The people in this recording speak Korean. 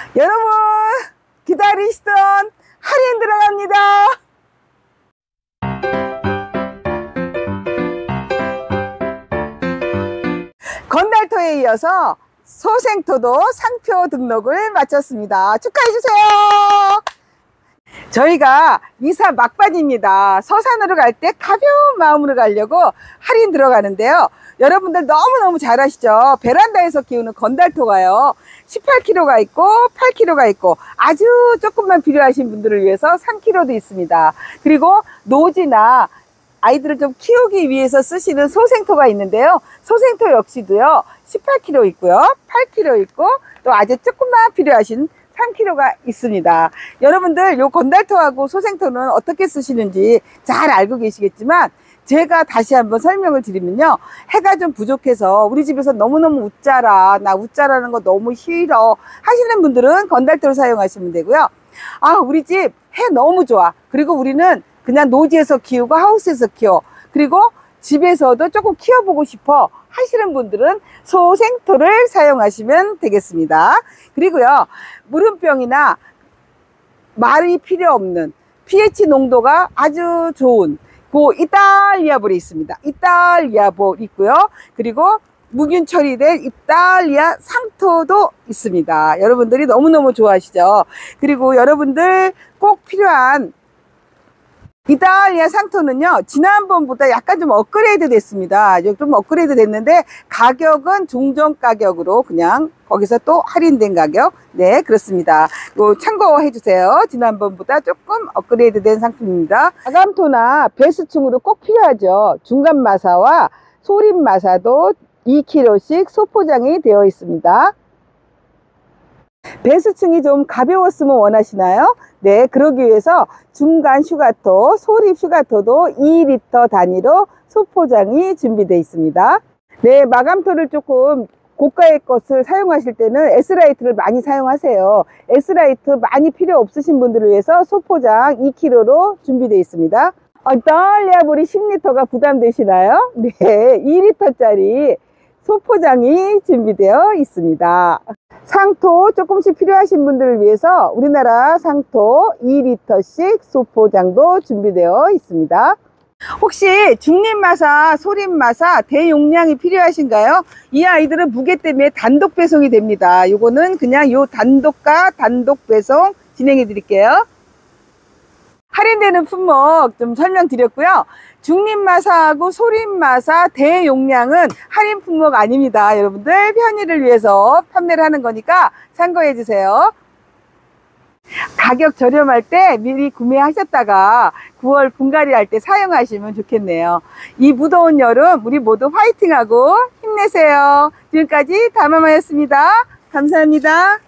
여러분, 기다리시던 할인 들어갑니다. 건달토에 이어서 소생토도 상표 등록을 마쳤습니다. 축하해주세요. 저희가 이사 막바지입니다. 서산으로 갈 때 가벼운 마음으로 가려고 할인 들어가는데요. 여러분들 너무너무 잘 아시죠? 베란다에서 키우는 건달토가요, 18kg가 있고 8kg가 있고 아주 조금만 필요하신 분들을 위해서 3kg도 있습니다. 그리고 노지나 아이들을 좀 키우기 위해서 쓰시는 소생토가 있는데요. 소생토 역시도요, 18kg 있고요, 8kg 있고 또 아주 조금만 필요하신 3kg가 있습니다. 여러분들 요 건달토하고 소생토는 어떻게 쓰시는지 잘 알고 계시겠지만, 제가 다시 한번 설명을 드리면요, 해가 좀 부족해서 우리 집에서 너무너무 웃자라, 나 웃자라는 거 너무 싫어 하시는 분들은 건달토를 사용하시면 되고요. 아, 우리 집 해 너무 좋아, 그리고 우리는 그냥 노지에서 키우고 하우스에서 키워, 그리고 집에서도 조금 키워보고 싶어 하시는 분들은 소생토를 사용하시면 되겠습니다. 그리고요, 물음병이나 말이 필요 없는 pH 농도가 아주 좋은 그 이탈리아볼이 있습니다. 이탈리아볼 있고요. 그리고 무균 처리된 이탈리아 상토도 있습니다. 여러분들이 너무너무 좋아하시죠? 그리고 여러분들 꼭 필요한 이탈리아 상토는요, 지난번보다 약간 좀 업그레이드 됐습니다. 좀 업그레이드 됐는데 가격은 종전 가격으로 그냥 거기서 또 할인된 가격, 네, 그렇습니다. 참고해 주세요. 지난번보다 조금 업그레이드 된 상품입니다. 마감토나 배수충으로 꼭 필요하죠. 중간 마사와 소림 마사도 2kg씩 소포장이 되어 있습니다. 배수층이 좀 가벼웠으면 원하시나요? 네, 그러기 위해서 중간 슈가토, 소립 슈가토도 2리터 단위로 소포장이 준비되어 있습니다. 네, 마감토를 조금 고가의 것을 사용하실 때는 S라이트를 많이 사용하세요. S라이트 많이 필요 없으신 분들을 위해서 소포장 2kg로 준비되어 있습니다. 이탈리아볼이 10리터가 부담되시나요? 네, 2리터짜리 소포장이 준비되어 있습니다. 상토 조금씩 필요하신 분들을 위해서 우리나라 상토 2리터씩 소포장도 준비되어 있습니다. 혹시 중립마사, 소립마사 대용량이 필요하신가요? 이 아이들은 무게 때문에 단독 배송이 됩니다. 이거는 그냥 요 단독가 단독 배송 진행해 드릴게요. 할인되는 품목 좀 설명드렸고요. 중립마사하고 소립마사 대용량은 할인 품목 아닙니다. 여러분들 편의를 위해서 판매를 하는 거니까 참고해 주세요. 가격 저렴할 때 미리 구매하셨다가 9월 분갈이 할 때 사용하시면 좋겠네요. 이 무더운 여름 우리 모두 화이팅하고 힘내세요. 지금까지 다마마였습니다. 감사합니다.